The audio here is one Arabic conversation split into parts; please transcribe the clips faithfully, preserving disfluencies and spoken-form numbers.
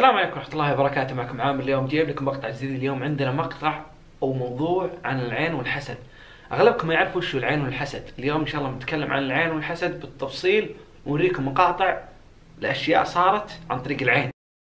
السلام عليكم ورحمة الله وبركاته. معكم عامر. اليوم جايب لكم مقطع جديد. اليوم عندنا مقطع أو موضوع عن العين والحسد. أغلبكم ما يعرفوا وش العين والحسد. اليوم إن شاء الله بنتكلم عن العين والحسد بالتفصيل، ونوريكم مقاطع لأشياء صارت عن طريق العين.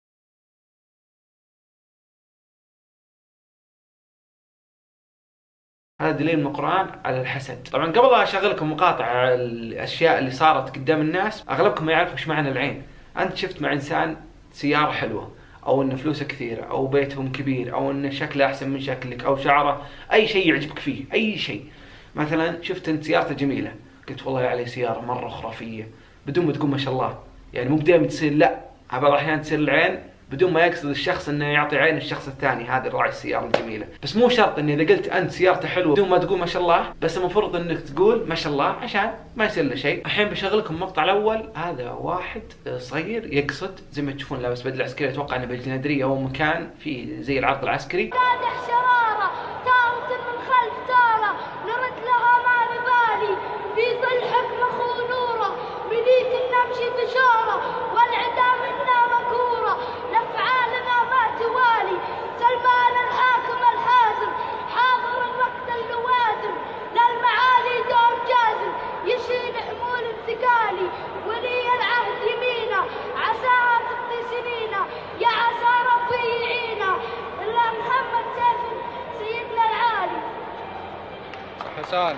هذا دليل من القرآن على الحسد. طبعا قبل لا أشغل لكم مقاطع الأشياء اللي صارت قدام الناس، أغلبكم ما يعرفوا وش معنى العين. أنت شفت مع إنسان سيارة حلوة، أو إن فلوسه كثيرة، أو بيتهم كبير، أو إن شكله أحسن من شكلك، أو شعره، أي شيء يعجبك فيه، أي شيء. مثلا شفت أنت سيارته جميلة، قلت والله عليه سيارة مرة خرافية، بدون ما تقول ما شاء الله. يعني مو بدايما تصير، لا، بعض الأحيان تصير العين بدون ما يقصد الشخص انه يعطي عين الشخص الثاني، هذا راعي السيارة الجميلة. بس مو شرط ان اذا قلت انت سيارته حلوة بدون ما تقول ما شاء الله، بس المفروض انك تقول ما شاء الله عشان ما يصير له شيء. الحين بشغل لكم المقطع الاول. هذا واحد صغير يقصد، زي ما تشوفون لابس بدلة عسكرية، اتوقع انه بالجنادرية او مكان فيه زي العرض العسكري. قادح شرارة تارة من خلف تارة، نرد لها ما نبالي، في ظل حكم اخو نوره، بنيت نمشي بشارة، والعدا منا مكورة، لافعالنا ما توالي، سلمان الحاكم الحازم، حاضر الوقت اللوازم، للمعالي دور جازم، يشيل حمول الثقالي، ولي العهد يمينه، عساها تقضي سنينه، يا عسى ربي يعينه، الا محمد سيف سيدنا العالي. حسان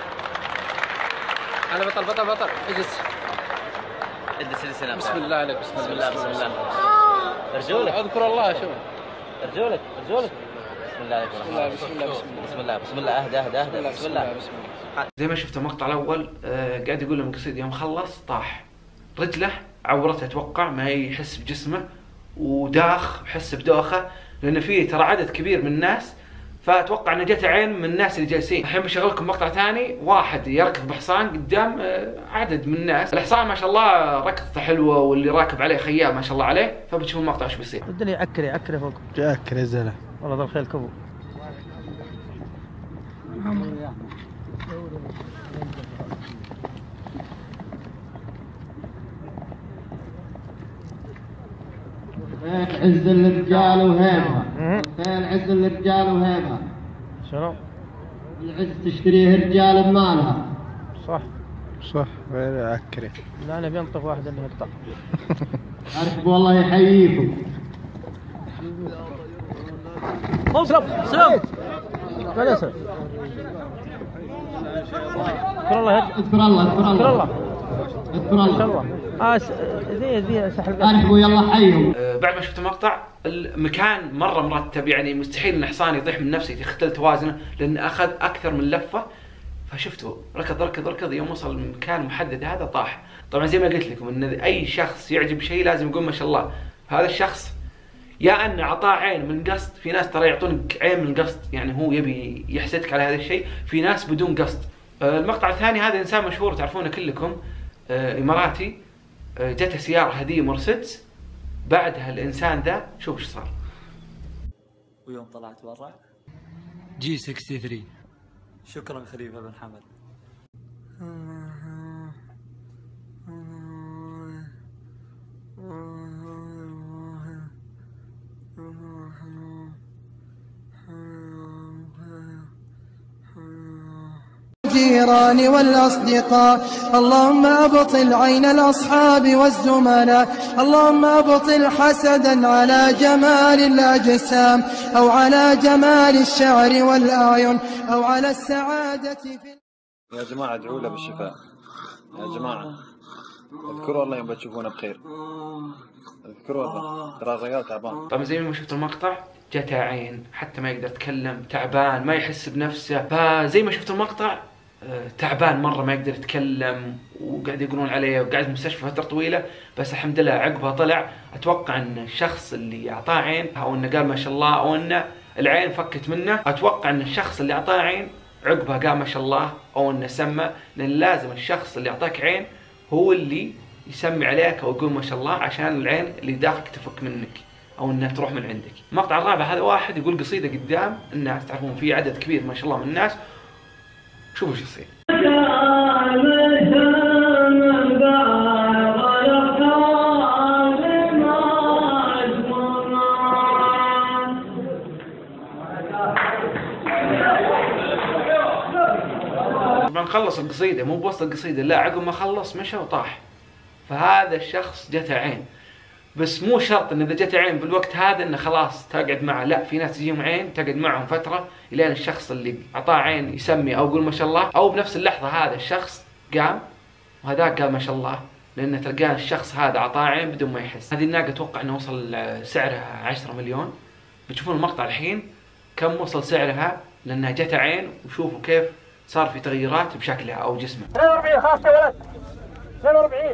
انا بطل بطل بطل اجلس اجلس اجلس. بسم الله عليك. بسم الله بسم الله بسم الله. آه. ارجولك اذكر الله. شوف ارجولك ارجولك. بسم الله عليك. بسم الله بسم الله بسم الله بسم الله. اهدى اهدى اهدى. بسم الله. زي ما شفت المقطع الاول، آه قاعد يقول لهم قصيد يوم خلص طاح رجله، عورته اتوقع، ما يحس بجسمه، وداخ حس بدوخه، لان فيه ترى عدد كبير من الناس، فاتوقع انه جت عين من الناس اللي جالسين. الحين بشغل لكم مقطع ثاني، واحد يركض بحصان قدام آه عدد من الناس. الحصان ما شاء الله ركضته حلوه، واللي راكب عليه خيال ما شاء الله عليه. فبتشوفوا المقطع ايش بيصير. الدنيا عكري عكري فوق. عكري زله والله ذا الخيل كفو. عز الرجال وهيبها، خيل عز الرجال وهيبها. شنو؟ العز تشتريه رجال بمالها. صح صح. غير عكري. لا انا بينطف واحد اللي هقطع. عارف والله يحييكم. سلام سلام. لا سلام. اذكر الله اذكر الله اذكر اذكر الله الله اذكر الله. اه ذي ذي سحل. عارف يلا حيهم. آه بعد ما شفت المقطع، المكان مره مرتب، يعني مستحيل ان حصان يطيح من نفسه يختل توازنه، لان اخذ اكثر من لفه. فشفته ركض ركض ركض، يوم وصل المكان المحدد هذا طاح. طبعا زي ما قلت لكم ان اي شخص يعجب شيء لازم يقول ما شاء الله. هذا الشخص يا ان اعطاه عين من قصد، في ناس ترى يعطونك عين من قصد، يعني هو يبي يحسدك على هذا الشيء، في ناس بدون قصد. آه المقطع الثاني، هذا انسان مشهور تعرفونه كلكم، آه اماراتي، آه جته سياره هديه مرسيدس. بعدها الانسان ذا شوف ايش صار. ويوم طلعت برا جي ثلاثة وستين. شكرا خليفه بن حمد. الجيران والأصدقاء، اللهم أبطل عين الأصحاب والزملاء، اللهم أبطل حسدا على جمال الأجسام، أو على جمال الشعر والأعين، أو على السعادة في. يا جماعة ادعوا له بالشفاء. يا جماعة اذكروا الله يوم تشوفونه بخير. اذكروا الله، ترى الرجال تعبان. طبعا زي ما شفتوا المقطع، جته عين، حتى ما يقدر يتكلم، تعبان، ما يحس بنفسه. فزي ما شفتوا المقطع، تعبان مرة، ما يقدر يتكلم، وقاعد يقولون عليه، وقاعد في المستشفى فترة طويلة. بس الحمد لله عقبها طلع. اتوقع ان الشخص اللي اعطاه عين، او انه قال ما شاء الله، او انه العين فكت منه، اتوقع ان الشخص اللي اعطاه عين عقبها قال ما شاء الله، او انه سمى. لان لازم الشخص اللي اعطاك عين هو اللي يسمي عليك او يقول ما شاء الله، عشان العين اللي داخلك تفك منك، او انها تروح من عندك. المقطع الرابع، هذا واحد يقول قصيدة قدام الناس، تعرفون في عدد كبير ما شاء الله من الناس. شوفوا ايش يصير. خلص القصيدة، مو بوسط القصيدة، لا عقب ما خلص مشى وطاح. فهذا الشخص جته عين. بس مو شرط ان اذا جت عين بالوقت هذا انه خلاص تقعد معه، لا، في ناس تجيهم عين تقعد معهم فتره الين الشخص اللي اعطاه عين يسمي او يقول ما شاء الله، او بنفس اللحظه هذا الشخص قام وهذاك قال ما شاء الله، لان تلقاه الشخص هذا اعطاه عين بدون ما يحس. هذه الناقه اتوقع انه وصل سعرها عشرة مليون. بتشوفون المقطع الحين كم وصل سعرها لانها جت عين، وشوفوا كيف صار في تغيرات بشكلها او جسمها. اثنين وأربعين خلاص يا ولد، اثنين وأربعين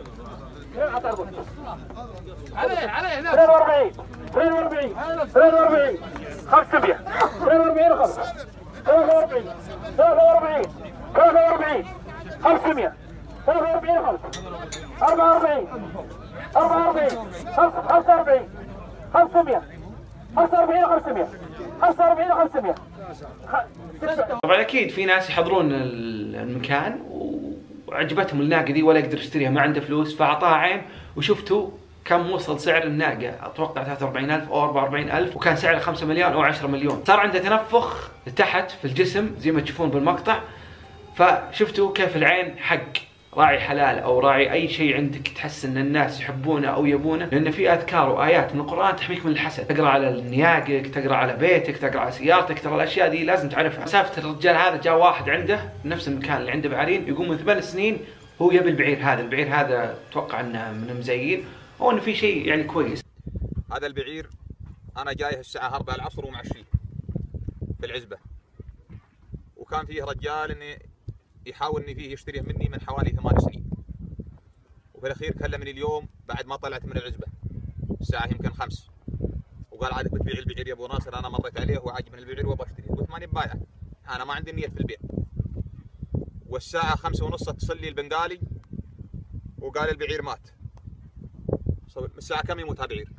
عليه عليه هناك اثنين وأربعين اثنين وأربعين اثنين وأربعين خمسمية اثنين وأربعين وخمسة ثلاثة وأربعين ثلاثة وأربعين ثلاثة وأربعين خمسمية ثلاثة وأربعين وخمسة أربعة وأربعين أربعة وأربعين خمسة وأربعين خمسمية خمسة وأربعين وخمسمية خمسة وأربعين وخمسمية. طبعا اكيد في ناس يحضرون المكان وعجبتهم الناقه دي ولا يقدر يشتريها، ما عنده فلوس، فاعطاها عين. وشفتوا كم وصل سعر الناقه؟ اتوقع ثلاثة وأربعين ألف او أربعة وأربعين ألف، وكان سعرها خمسة مليون او عشرة مليون. صار عنده تنفخ تحت في الجسم زي ما تشوفون بالمقطع. فشفتوا كيف العين حق راعي حلال او راعي اي شيء عندك تحس ان الناس يحبونه او يبونه، لان في اذكار وايات من القران تحميك من الحسد. تقرا على نياقك، تقرا على بيتك، تقرا على سيارتك، ترى الاشياء دي لازم تعرفها. مسافه الرجال هذا جاء واحد عنده نفس المكان اللي عنده بعارين، يقوم من ثمان سنين هو يبي البعير هذا. البعير هذا اتوقع انه من المزايين او انه في شيء يعني كويس. هذا البعير انا جايه الساعه أربعة العصر ومعشيه في العزبه، وكان فيه رجال اني يحاول اني فيه يشتريه مني من حوالي ثمان سنين، وفي الاخير كلمني اليوم بعد ما طلعت من العزبه الساعه يمكن خمس، وقال عادك بتبيع البعير يا ابو ناصر؟ انا مريت عليه وعاجبني البعير وابغى اشتريه. قلت ماني ببايع، انا ما عندي نيه في البيع. والساعه خمسة ونص اتصل لي البنغالي وقال البعير مات. من الساعه كم يموت هذا البعير؟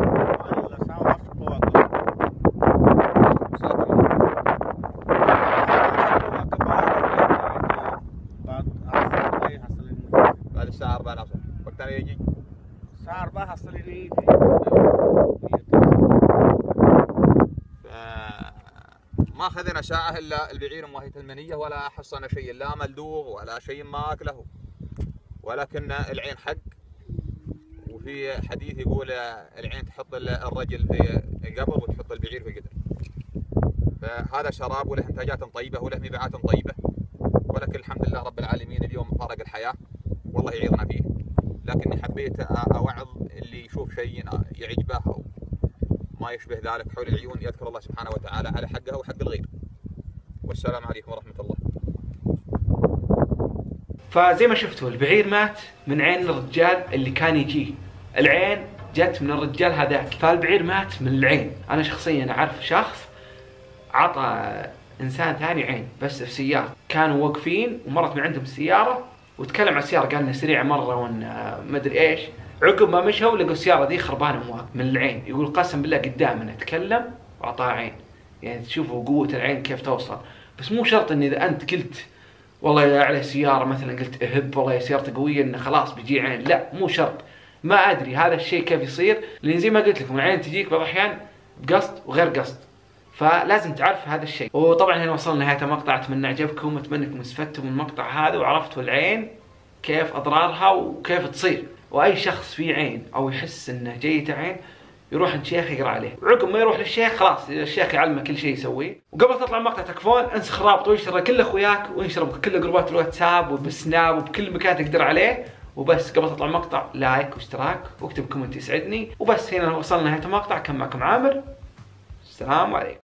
بعد الساعة أربعة العصر، وقت أنا يجي الساعة أربعة حصل لي. ما أخذنا ساعة إلا البعير موهية المنية، ولا حصلنا شيء لا ملدوغ ولا شيء ما أكله، ولكن العين حق. وفي حديث يقول العين تحط الرجل في قبر وتحط البعير في قدر. فهذا شراب وله انتاجات طيبة وله مبيعات طيبة، ولكن الحمد لله رب العالمين اليوم فارق الحياة، والله يعيضنا فيه. لكني حبيت أوعظ اللي يشوف شيء يعجبه أو ما يشبه ذلك حول العيون يذكر الله سبحانه وتعالى على حقها وحق الغير. والسلام عليكم ورحمة الله. فزي ما شفتوا البعير مات من عين الرجال اللي كان يجيه، العين جت من الرجال هذاك، فالبعير مات من العين. أنا شخصيا أعرف شخص عطى إنسان ثاني عين بس في سيارة، كانوا واقفين ومرت من عندهم السيارة وتكلم عن السيارة، قال انها سريعة مرة وان مدري ايش. عقب ما مشوا لقوا السيارة دي خربانة من العين. يقول قسم بالله قدامنا تكلم وعطاه عين. يعني تشوفوا قوة العين كيف توصل. بس مو شرط ان اذا انت قلت والله يا عليه سيارة مثلا، قلت اهب والله يا سيارته قوية انه خلاص بيجي عين، لا مو شرط. ما ادري هذا الشيء كيف يصير، لان زي ما قلت لكم العين تجيك بعض الاحيان بقصد وغير قصد، فلازم تعرف هذا الشيء. وطبعا هنا وصلنا نهاية المقطع، اتمنى عجبكم، اتمنى انكم استفدتوا من المقطع هذا وعرفتوا العين كيف اضرارها وكيف تصير. واي شخص فيه عين او يحس انه جيته عين يروح عند شيخ يقرا عليه، وعقب ما يروح للشيخ خلاص الشيخ يعلمه كل شيء يسويه. وقبل تطلع المقطع تكفون انسخ الرابط وانشره كل اخوياك، وانشره بكل جروبات الواتساب وبالسناب وبكل مكان تقدر عليه. وبس قبل تطلع المقطع لايك واشتراك واكتب كومنت يسعدني. وبس هنا وصلنا نهاية المقطع. كان معكم عامر، السلام عليكم.